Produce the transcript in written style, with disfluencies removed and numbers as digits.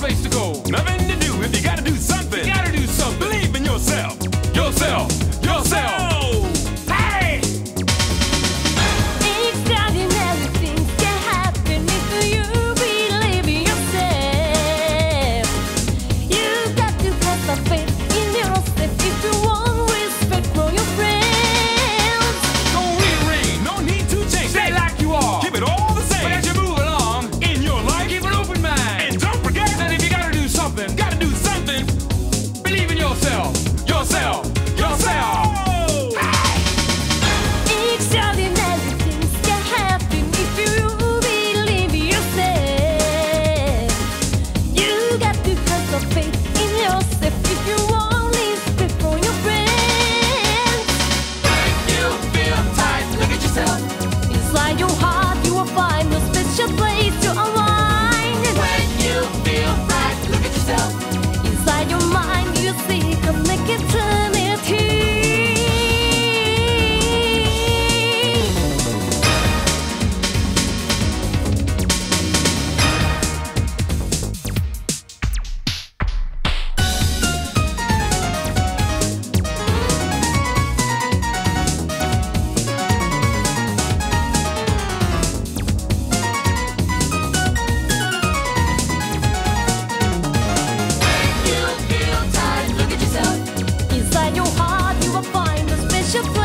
place to go. Nothing to do. If you gotta do something, you gotta do something. Believe in yourself. Yourself. Yourself. Hey! Extraordinary things can happen if you believe in yourself. You got to have the faith in yourself if you want respect from your friends. Don't rearrange. No need to change. Stay like you are. Keep it all the same. But as you move along in your life, keep an open mind. And don't forget that if you gotta do something, believe in yourself. Yourself. Yourself. Extraordinary things can happen if you believe in yourself. You got to have the faith in yourself if you want respect from your friends. When you feel tight, look at yourself. Inside your heart you will find a special place to unwind. When you feel right, look at yourself. Inside your mind you see connect eternity. When you feel tight, look at yourself. Inside your heart you will find a special place